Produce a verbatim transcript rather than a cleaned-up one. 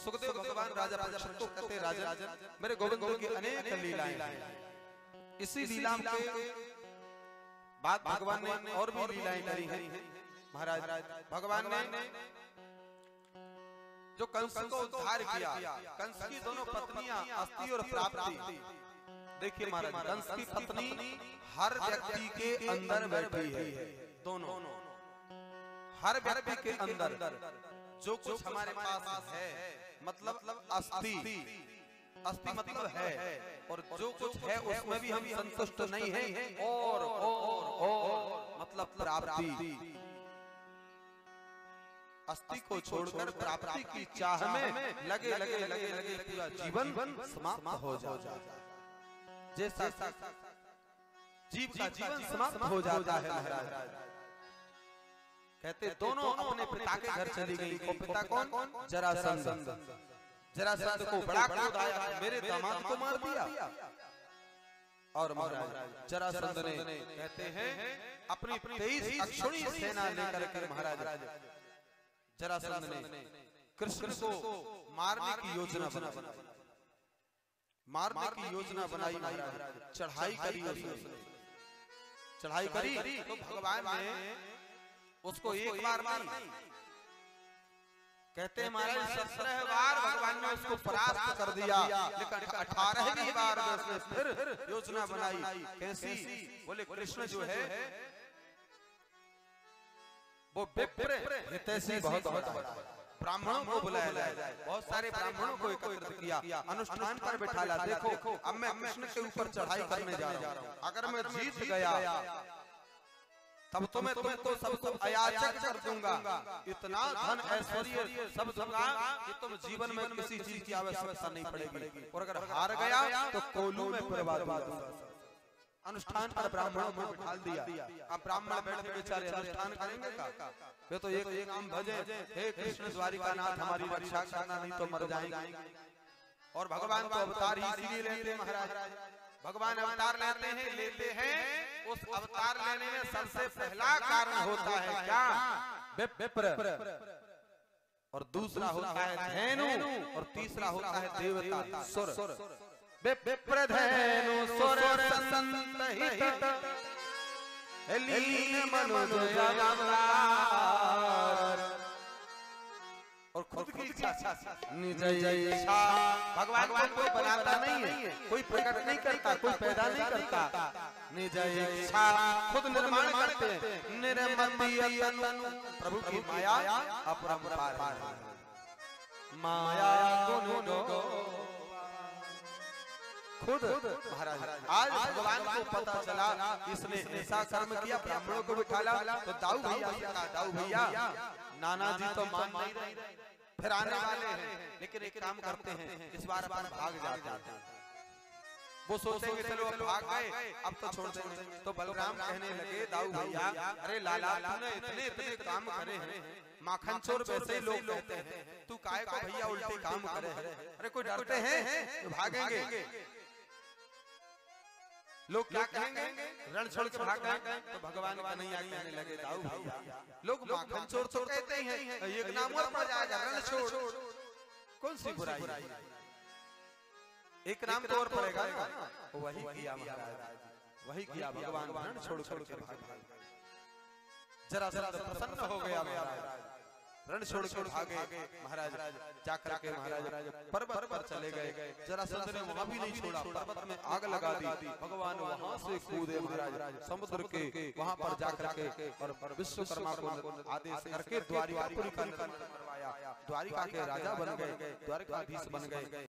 सुखदेव भगवान राजा परीक्षित को कहते राजन मेरे गोविंद की अनेक लीलाएं हैं। इसी लीला के बाद भगवान ने और भी लीलाएं करी हैं। महाराज भगवान ने जो कंस को उद्धार किया, कंस की दोनों पत्नियां अस्ति और प्राप्ति। देखिए महाराज कंस की पत्नी हर व्यक्ति के अंदर बैठी है, दोनों हर व्यक्ति के अंदर जो कुछ हमारे पास है मतलब अस्ति, अस्ति मतलब है और जो कुछ है उसमें भी हम संतुष्ट नहीं है और और और मतलब प्राप्ति। अस्ति को छोड़कर प्राप्ति की चाह में लगे लगे लगे लगे पूरा जीवन समाप्त हो जाता है। जैसा जीव का जीवन समाप्त हो जाता है महाराज। कहते दोनों अपने पिता के घर चली गई। वो पिता कौन? जरासंध। जरासंध को बड़ा क्रोध आया, मेरे दामाद को मार दिया। और महाराज जरासंध ने कहते हैं अपनी तेईस अक्षौणी सेना लेकर के महाराज जरासंध ने कृष्ण को मारने की योजना बनाई, मारने की योजना बनाई महाराज। चढ़ाई करी उसने, चढ़ाई करी तो भगवान ने उसको एक बार नहीं कहते हैं महाराज सत्रह बार भगवान ने उसको परास्त कर दिया, लेकिन अठारहवीं बार उसने फिर योजना बनाई। कैसी? बोले कृष्ण जो है वो विप्र हितैषी बहुत ब्राह्मणों को बुलाया जाए, बहुत सारे ब्राह्मणों को एकत्रित किया, अनुष्ठान पर बैठाला। देखो अब मैं कृष्ण के ऊपर चढ़ाई करने जा रहा हूँ, अगर मैं जीत गया तब तो मैं तुमको सबको अयाचक कर दूंगा, इतना धन ऐश्वर्य सब दूंगा कि तुम जीवन में किसी चीज की आवश्यकता नहीं पड़ेगी, और अगर हार गया तो कोलू में बर्बाद हो दूंगा। अनुष्ठान पर ब्राह्मणों को ढाल दिया। अब ब्राह्मण बैठे बेचारे अनुष्ठान करेंगे का? वे तो एक एक नाम भजे, हे कृष्ण द्वारिकानाथ हमारी रक्षा करना नहीं तो मर जाएंगे। और भगवान तो अवतार ही इसीलिए लेते हैं महाराज। भगवान अवतार लेते हैं लेते हैं उस अवतार लेने में सबसे पहला कारण होता है क्या? विप्र, और दूसरा होता है धेनु, और तीसरा होता है देवता सुर। विप्र धेनु सुर संतहित लीन मनुज अवतार। और खुद की इच्छा निज इच्छा। भगवान कोई बनाता नहीं है, कोई प्रकट नहीं करता, कोई पैदा नहीं करता, निज इच्छा खुद निर्माण करते हैं। निर्मति तनु प्रभु की माया अपरंपार है, माया गुण गो खुद महाराज। आज भगवान को पता चला इसने ऐसा कर्म किया, ब्राह्मणों को बिठाला तो दाऊ भैया दाऊ भैया नाना जी तो मान नहीं रहे, फिर आने वाले हैं, लेकिन एक काम करते हैं इस बार अपन भाग जाते हैं। वो सोचेंगे चलो अब भाग गए अब तो छोड़ देंगे। तो बलराम कहने लगे दाऊ भैया अरे लाला तूने इतने इतने काम करे हैं, माखन चोर वैसे ही लोग कहते हैं, तू काहे को भैया उल्टे काम करे? अरे कोई डरते हैं भागेंगे? लोग क्या कहेंगे? रण छोड़ के भाग गए। तो भगवान का नहीं आगे कहने लगे दाऊ भैया लोग माखन चोर तो कहते हैं, एक नाम और पड़ जाएगा रण छोड़, कौन सी बुराई? एक नाम तो और पड़ेगा ना। वही किया महाराज, वही किया भगवान रण छोड़ छोड़ के भाग गए। जरा जरा प्रसन्न हो गया महाराज, रण छोड़ छोड़ भागे महाराज। जाकर के महाराज पर्वत पर चले गए। जरासंध ने वहां भी नहीं छोड़ा, पर्वत में आग लगा दी। भगवान वहां से कूदे महाराज समुद्र के, वहां पर जाकर के और विश्वकर्मा को आदेश करके द्वारिकापुरी का निर्माण करवाया। द्वारिका के राजा बन गए, द्वारिकाधीश बन गए।